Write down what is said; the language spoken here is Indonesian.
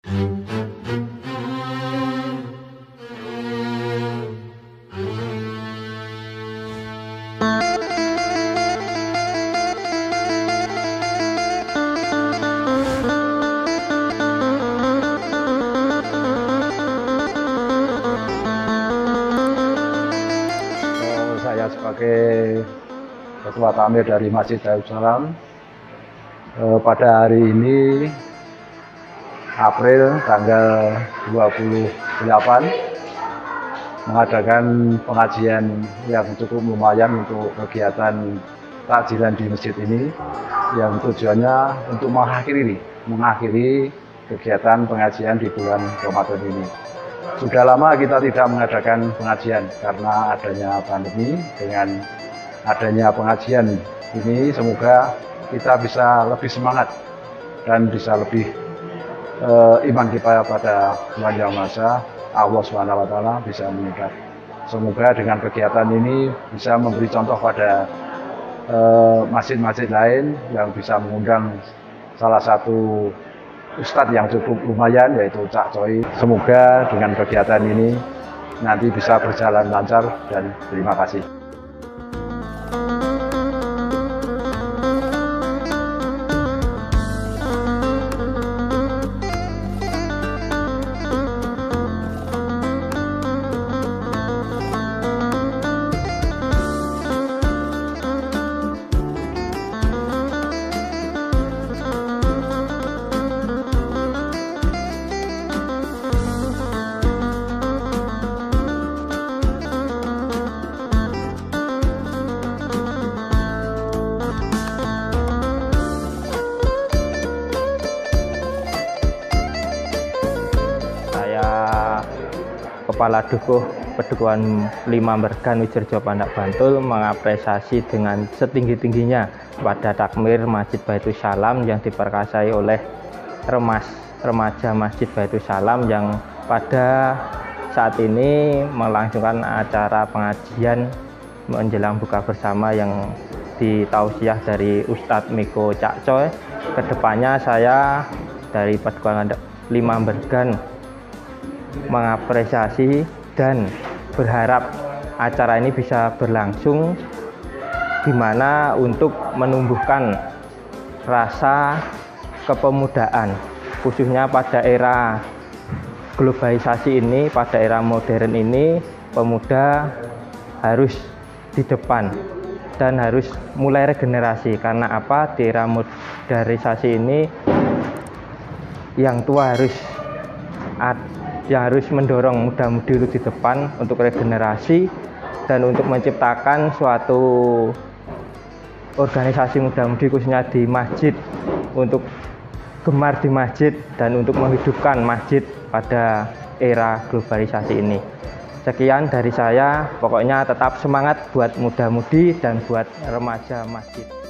Saya sebagai Ketua Takmir dari Masjid Darussalam pada hari ini April tanggal 28 mengadakan pengajian yang cukup lumayan untuk kegiatan takjilan di masjid ini, yang tujuannya untuk mengakhiri kegiatan pengajian di bulan Ramadan ini. Sudah lama kita tidak mengadakan pengajian karena adanya pandemi. Dengan adanya pengajian ini, semoga kita bisa lebih semangat dan bisa lebih iman kita pada Tuhan Yang Maha Esa, Allah Subhanahu wa Ta'ala bisa meningkat. Semoga dengan kegiatan ini bisa memberi contoh pada masjid-masjid lain yang bisa mengundang salah satu Ustadz yang cukup lumayan, yaitu Cak Coy. Semoga dengan kegiatan ini nanti bisa berjalan lancar, dan terima kasih. Kepala Dukuh Pedukuhan 5 Mergan Wijrejo Pandak Bantul mengapresiasi dengan setinggi-tingginya pada takmir Masjid Baitus Salam yang diperkasai oleh remaja Masjid Baitus Salam yang pada saat ini melangsungkan acara pengajian menjelang buka bersama yang ditausiah dari Ustadz Miko Cak Coy. Kedepannya saya dari Pedukuhan 5 Mergan mengapresiasi dan berharap acara ini bisa berlangsung, di mana untuk menumbuhkan rasa kepemudaan, khususnya pada era globalisasi ini, pada era modern ini, pemuda harus di depan dan harus mulai regenerasi. Karena apa? Di era modernisasi ini yang tua harus mendorong muda-mudi di depan untuk regenerasi dan untuk menciptakan suatu organisasi muda-mudi khususnya di masjid, untuk gemar di masjid dan untuk menghidupkan masjid pada era globalisasi ini. Sekian dari saya, pokoknya tetap semangat buat muda-mudi dan buat remaja masjid.